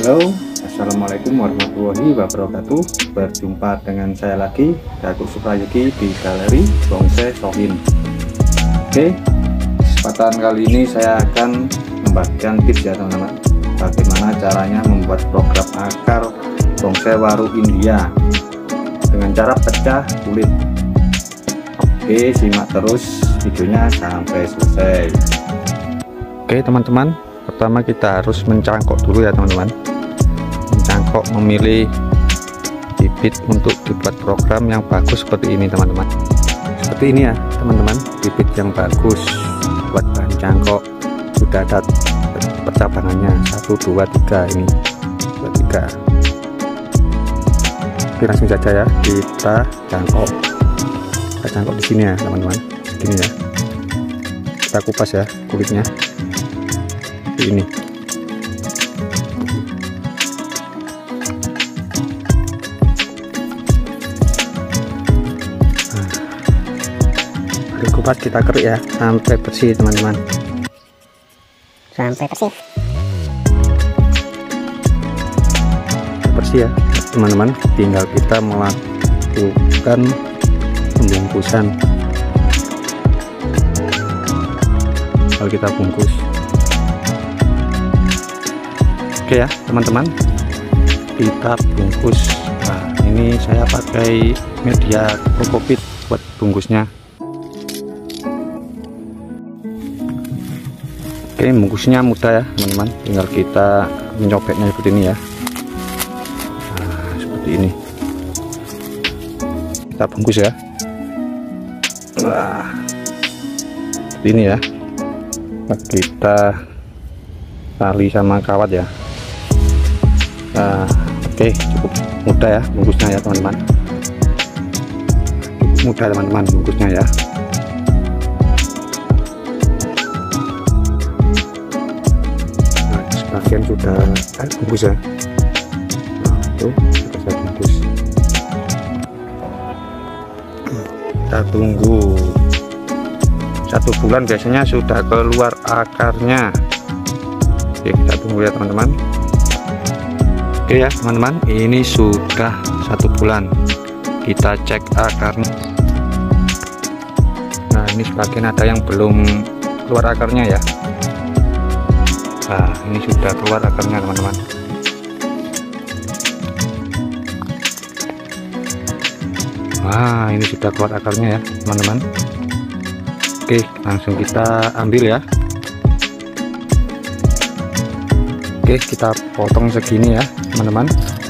Halo, assalamualaikum warahmatullahi wabarakatuh. Berjumpa dengan saya lagi, Datuk Suprayuki di Galeri Bonsai Sohin. Oke, kesempatan kali ini saya akan membagikan tips ya teman-teman, bagaimana caranya membuat program akar bonsai waru India dengan cara pecah kulit. Oke, simak terus videonya sampai selesai. Oke teman-teman, pertama kita harus mencangkok dulu ya teman-teman. Mencangkok, memilih bibit untuk dibuat program yang bagus seperti ini teman-teman. Seperti ini ya teman-teman, bibit yang bagus buat bahan cangkok. Sudah ada percabangannya 1, 2, 3 ini 2, 3. Oke, langsung saja ya kita cangkok. Kita cangkok di sini ya teman-teman, segini ya. Kita kupas ya kulitnya. Ini kupas, kita kerik ya sampai bersih teman-teman, sampai bersih ya teman-teman. Tinggal kita melakukan pembungkusan. Kalau kita bungkus, oke ya teman-teman, kita bungkus. Nah, ini saya pakai media kokopit buat bungkusnya. Oke, bungkusnya mudah ya teman-teman, tinggal kita mencopetnya seperti ini ya. Nah, seperti ini kita bungkus ya. Wah, seperti ini ya. Kita tali sama kawat ya. Nah, oke, cukup mudah ya bungkusnya ya teman-teman. Cukup mudah teman-teman bungkusnya ya. Nah, sebagian sudah bungkus ya. Nah, itu sudah saya bungkus. Kita tunggu 1 bulan, biasanya sudah keluar akarnya. Oke, kita tunggu ya teman-teman. Oke ya teman-teman, ini sudah 1 bulan. Kita cek akarnya. Nah, ini sebagian ada yang belum keluar akarnya ya. Nah, ini sudah keluar akarnya teman-teman. Wah, ini sudah keluar akarnya ya teman-teman. Oke, langsung kita ambil ya. Oke, kita potong segini ya teman-teman.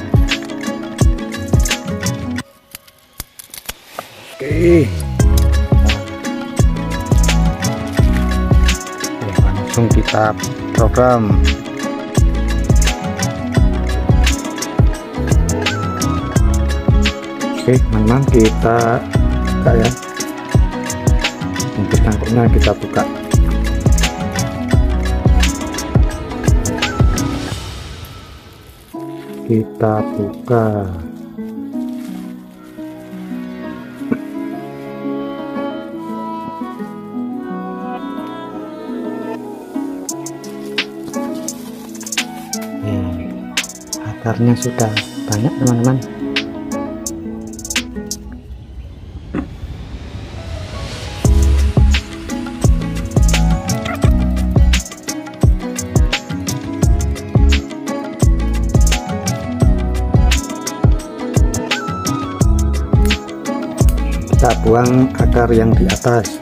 Oke, langsung kita program. Oke teman-teman, kita buka ya. Untuk cangkoknya kita buka. Kita buka. Akarnya sudah banyak teman-teman. Kita buang akar yang di atas.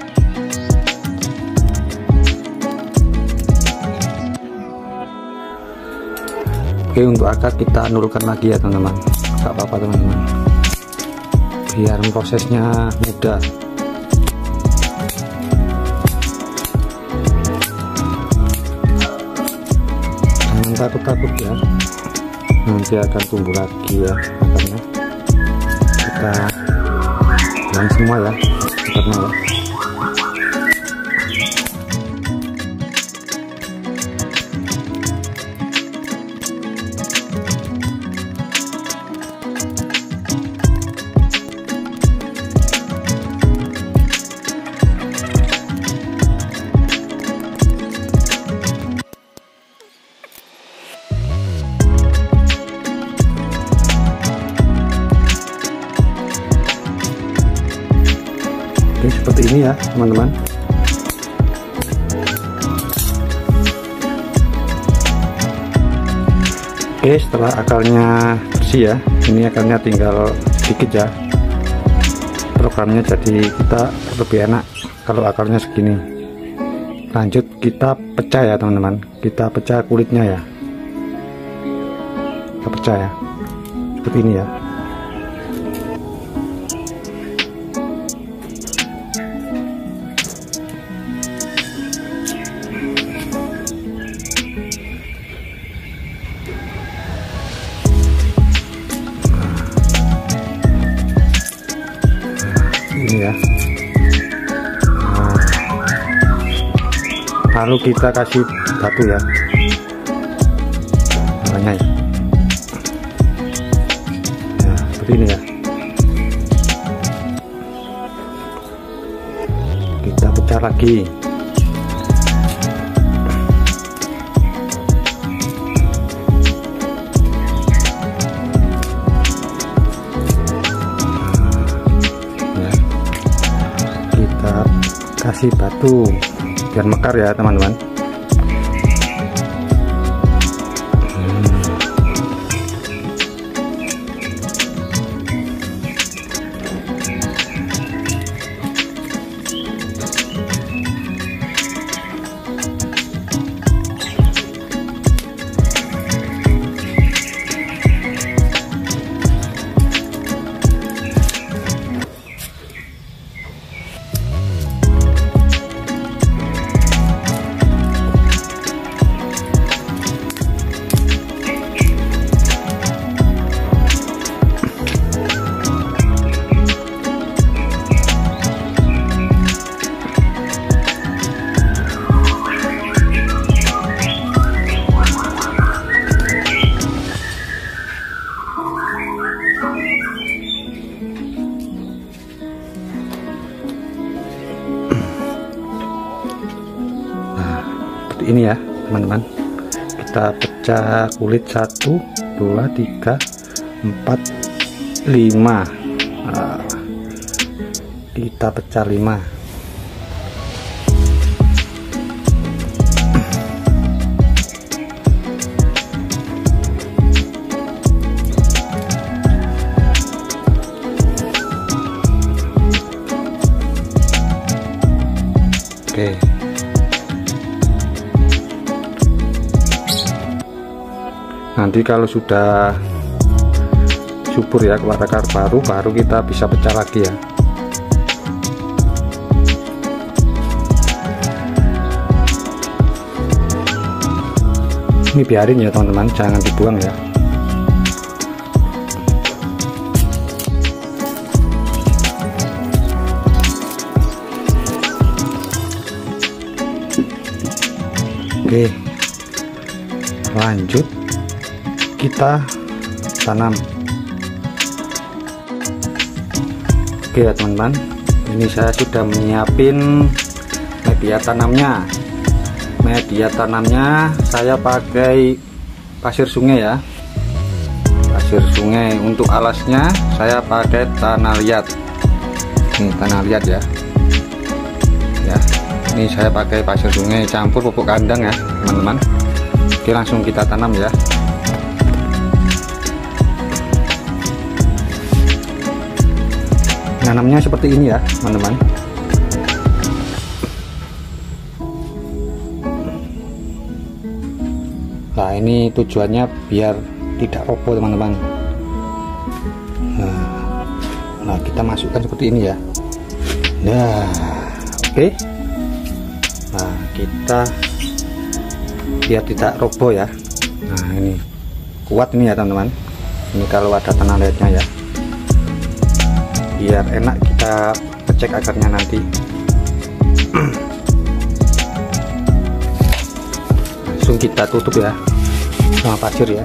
Oke, untuk akar kita nurunkan lagi ya teman-teman, nggak apa-apa teman-teman, biar prosesnya mudah. Jangan takut-takut ya, nanti akan tumbuh lagi ya akarnya. Kita buang semua ya akarnya ya. Oke, seperti ini ya teman-teman. Oke, setelah akarnya bersih ya, ini akarnya tinggal sedikit ya, programnya jadi kita lebih enak kalau akarnya segini. Lanjut kita pecah ya teman-teman, kita pecah kulitnya ya, kita pecah ya, seperti ini ya. Ini ya. Lalu kita kasih batu ya, namanya ya. Nah, seperti ini ya. Kita pecah lagi. Kasih batu biar mekar ya teman-teman. Ini ya teman-teman, kita pecah kulit 1 2 3 4 5. Nah, kita pecah 5. Oke. Nanti kalau sudah subur ya keluar akar baru kita bisa pecah lagi ya. Ini biarin ya teman-teman, jangan dibuang ya. Oke, lanjut kita tanam. Oke ya teman-teman, ini saya sudah menyiapin media tanamnya. Media tanamnya saya pakai pasir sungai ya, pasir sungai. Untuk alasnya saya pakai tanah liat. Ini tanah liat ya. Ya, ini saya pakai pasir sungai campur pupuk kandang ya teman-teman. Oke, langsung kita tanam ya. Nanamnya seperti ini ya teman-teman. Nah, ini tujuannya biar tidak roboh teman-teman. Nah, kita masukkan seperti ini ya. Nah, oke. Nah, kita biar tidak roboh ya. Nah, ini kuat ini ya teman-teman. Ini kalau ada tanah liatnya ya, biar enak kita ngecek akarnya nanti. Langsung kita tutup ya sama pasir ya.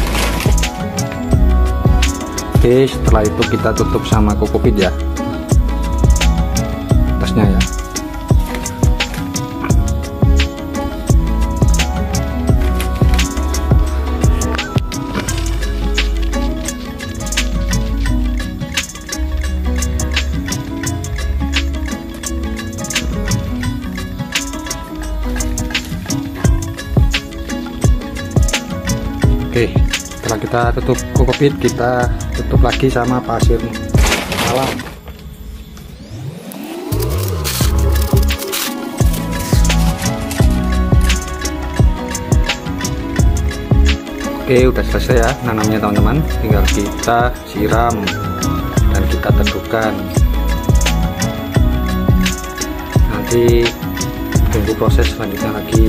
Oke, setelah itu kita tutup sama kokopit ya. Oke, setelah kita tutup kokpit, kita tutup lagi sama pasir malam. Oke, udah selesai ya nanamnya teman-teman, tinggal kita siram dan kita teduhkan. Nanti tunggu proses selanjutnya lagi.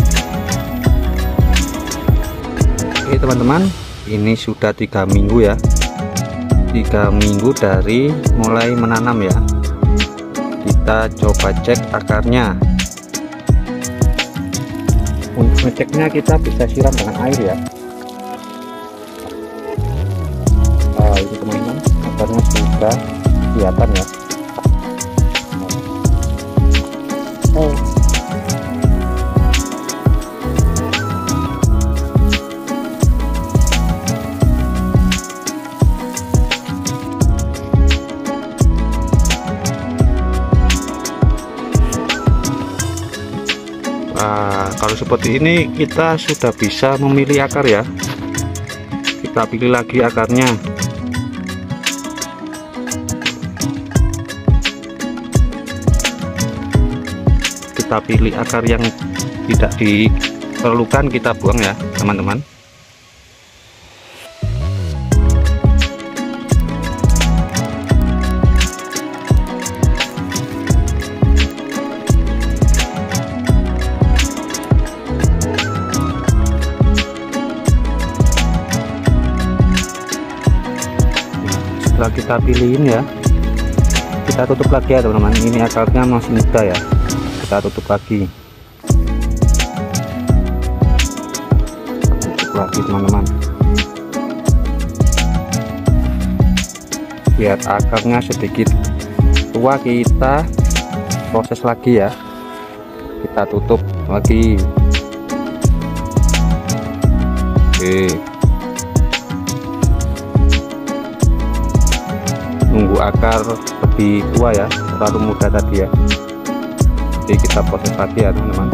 Oke teman-teman, ini sudah 3 minggu ya, 3 minggu dari mulai menanam ya. Kita coba cek akarnya. Untuk ngeceknya kita bisa siram dengan air ya. Nah ini teman-teman, akarnya sudah kelihatan ya. Nah, kalau seperti ini kita sudah bisa memilih akar ya. Kita pilih lagi akarnya. Kita pilih akar yang tidak diperlukan, kita buang ya teman-teman. Setelah kita pilihin ya, kita tutup lagi ya teman-teman. Ini akarnya masih muda ya, kita tutup lagi. Tutup lagi teman-teman, biar akarnya sedikit tua. Kita proses lagi ya, kita tutup lagi. Oke, nunggu akar lebih tua ya, terlalu muda tadi ya. Jadi kita proses lagi ya teman-teman.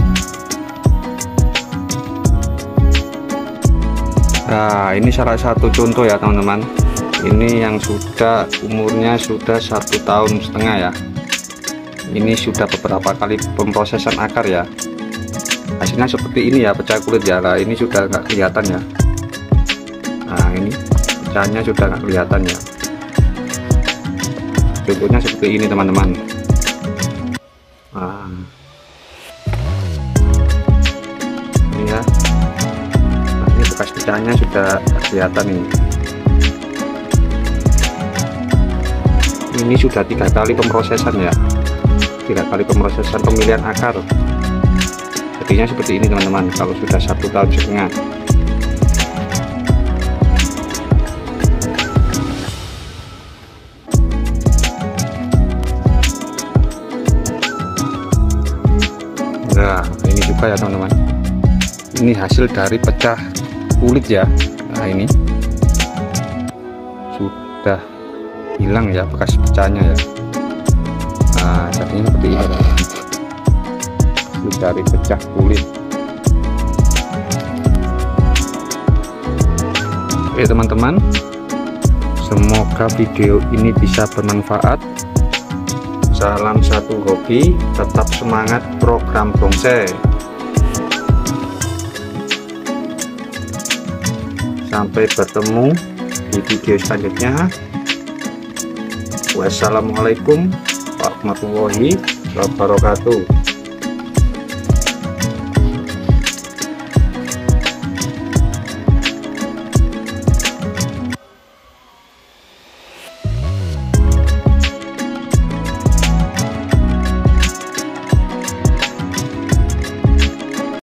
Nah ini salah satu contoh ya teman-teman. Ini yang sudah umurnya sudah 1,5 tahun ya. Ini sudah beberapa kali pemrosesan akar ya. Hasilnya seperti ini ya, pecah kulit ya. Nah ini sudah nggak kelihatan ya. Nah ini pecahnya sudah nggak kelihatan ya. Contohnya seperti ini teman-teman. Nah, ini ya. Nah, ini bekas pecahnya sudah kelihatan ini. Ini sudah 3 kali pemrosesan ya, 3 kali pemrosesan pemilihan akar. Jadinya seperti ini teman-teman. Kalau sudah 1,5 tahun. Nah ini juga ya teman-teman, ini hasil dari pecah kulit ya. Nah ini sudah hilang ya bekas pecahnya ya. Nah jadinya seperti ini, hasil dari pecah kulit. Oke teman-teman, semoga video ini bisa bermanfaat. Salam satu hobi, tetap semangat program bonsai. Sampai bertemu di video selanjutnya. Wassalamualaikum warahmatullahi wabarakatuh.